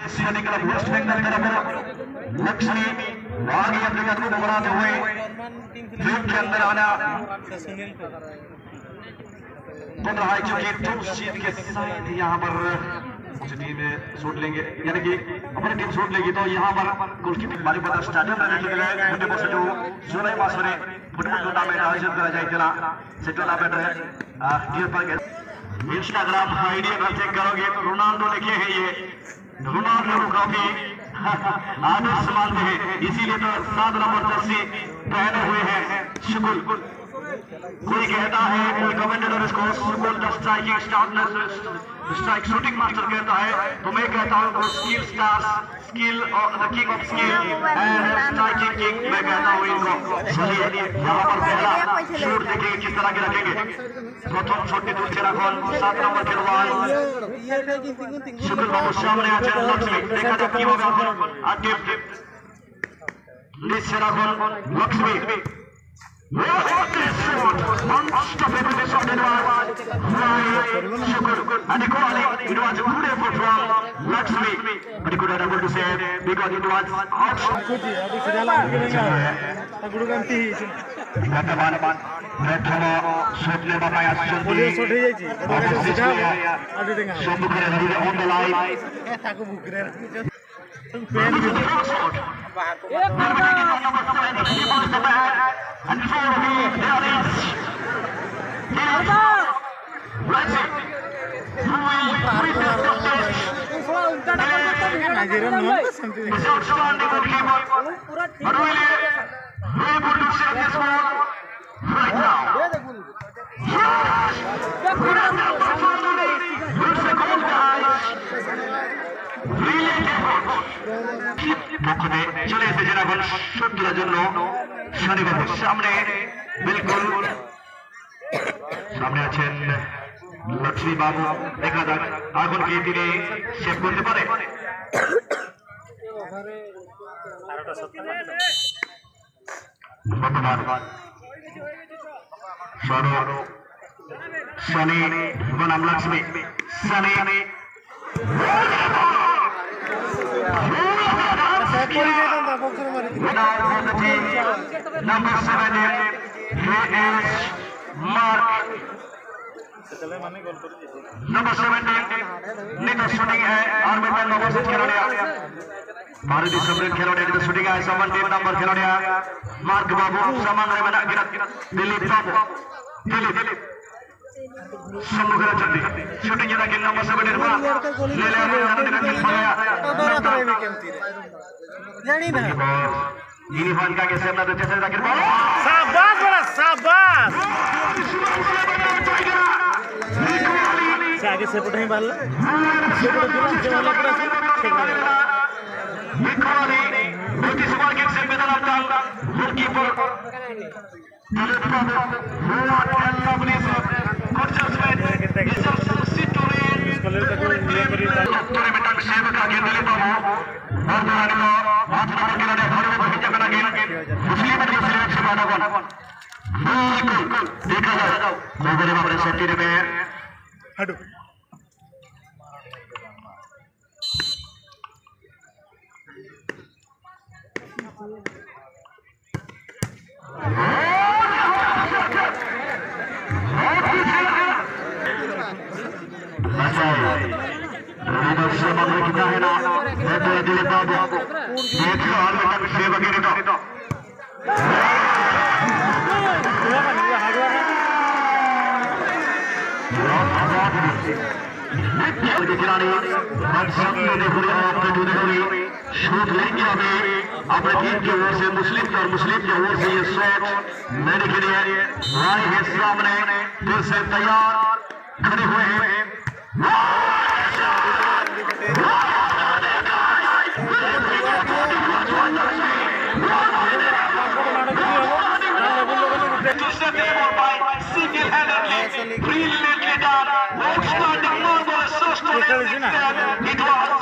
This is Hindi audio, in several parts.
सैनिक क्लब वेस्ट बंगाल तरफ लक्ष्मी आगे अपने कदम को बढ़ाते हुए गेम के अंदर आना बन रहा है, क्योंकि टॉस जीत के साथ यहाँ पर टीम शॉट लेंगे, यानी कि अपनी टीम शॉट लेगी तो यहाँ पर गोलकीपिंग बारी पता स्टार्टिंग जो जुलाई मासरे फुटबॉल टूर्नामेंट आयोजित करा जाएगा से टूर्नामेंट है इंस्टाग्राम आईडी अगर चेक करोगे तो रोनाल्डो लिखे हैं, ये रोनाल्डो को काफी आदर्श मानते हैं, इसीलिए तो 7 नंबर जर्सी पहने हुए हैं। शुकुल कोई कहता है, कोई कमेंटेटर इसको Shukul the striking strike shooting master कहता है, तो मैं कहता हूँ स्किल स्टार्स स्किल और the king of skill and striking king मैं कहता हूँ इनको। चलिए यहाँ पर पहला शूट देखेंगे किस तरह के रखेंगे। प्रथम शॉटটি তুলছে এখন 7 নম্বর খেলোয়াড় শুকুল বাবু, সামনে আছেন লক্ষ্মী, দেখা যাক কিভাবে আগে নিচ্ছে এখন Lakshmi. Unstoppable shot and equally it was a good effort from Lakshmi, but he could not able to save because it was out. प्रथम शॉट ले बाबा आछंती সম্মুখে ধরে অন দ্য লাইন তাকে বুকরে right now. Yes! It's a goal, guys. Brilliant effort. পক্ষে চলে এসেছেন এখন শট তোলার জন্য শনিবাবু, সামনে বিলকুল সামনে আছেন লক্ষ্মী বাবু, দেখা যাক এখন কি তিনি সেভ করতে পারে। ধন্যবাদ Sunny बनाम Lakshmi, Sunny number 7 he is Mark, number 17 नीचे शूटिंग है आर्बिटर नंबर 6 खिलाड़ी भारतीय सम्राट खिलाड़ी नीचे शूटिंग है 17 नंबर खिलाड़ी मार्क बाबू, सामान में बना गिरा दिलीप बाबू, दिलीप सम्मुख रचती शूटिंग जरा के नंबर 7 पर ले ले आने के पाया जानी ना यूनिफॉर्म का कैसे अपना जैसे जाकर शाबाश बड़ा शाबाश से आगे से पुट ही बाल से पुट दिला से वाला पूरा इक्वाली नोटिस मार्केट से मैदान आता goalkeeper Dilip Babu what an lovely good judgement is also सिटोरेन स्कॉलर का कोई ले करी तोरे बेटा सेव का के दिलीप बाबू और दुआने को हाथ नंबर के लड़े घर में भेजा बना के मुस्लिम के सिलेक्ट से बना बना बिल्कुल देखा जाओ नौकरी में बड़े सेफ्टी में हटो कितना है ना दिलीप बाबू देखो और बेटा सेव वगैरह तो खिलाड़ी शूट लेंगे अभी अपने टीम की ओर से मुस्लिम की ओर से ये शॉट लेने के लिए राय है सामने दिल से तैयार खड़े हुए हैं। Brilliantly done. Outstanding marvelous system. It was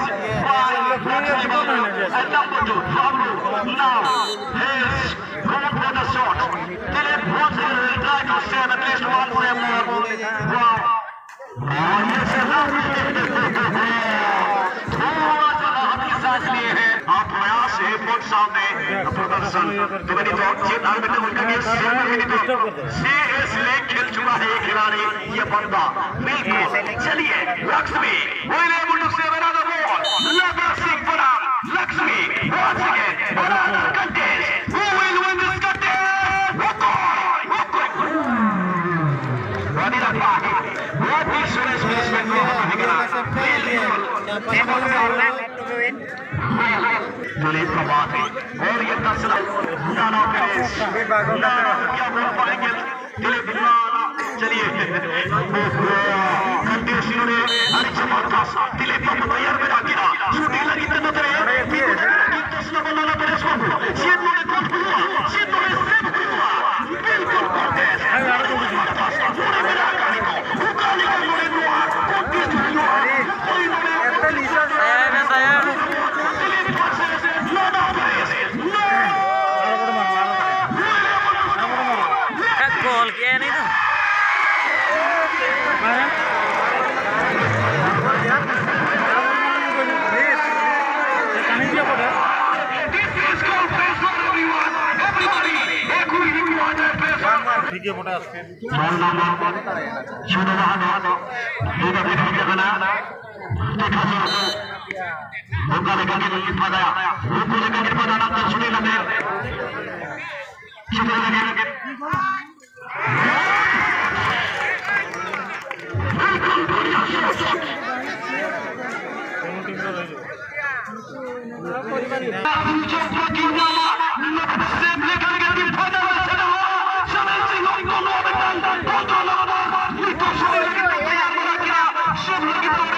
and number 2, Pablo. Now he's going for the shot. Dilip once again will try to save at least one frame more. Wow. Oh, yes, आज लिए हैं आप प्रयास एयरपोर्ट सामने प्रदर्शन तो मैंने तो चेत आगे बेटे उनका ये सीएस लेग खेल चुका है ये खिलाड़ी ये बंदा बिल्कुल चलिए Lakshmi will able to save another ball Lagar Singh Param Lakshmi once again another contest who will win this contest Wadi लगता है बहुत ही सुरेश बेसमेंट को दिलीप का बात है और ये तस्ला नाना पेरेस क्या बोल पाएंगे दिलीप चलिए कंटेस्ट इन्होंने हरी जबरदस्त दिलीप को तैयार में रखा शूटिंग लगी तो तेरे तस्ला बनाना पेरेस को सीट में कौन हुआ सीट में सेव हुआ बिल्कुल कंटेस्ट पूरे मेरा गाड़ी को उकाली को मोड़े हुआ कंटेस्ट हुआ कोई इतना नीचा saya gol किया नहीं तो ठीक है मोटा होगा लेकर के नहीं पा गया रुको लेकर के पता ना तो सुने लगे सुने लगे बिल्कुल बढ़िया शॉट जो की नामा से लेकर के पता चला समय से लोग को लो बेटा तो लो ये तो सुने लगे तैयार बना किया सब लगे तो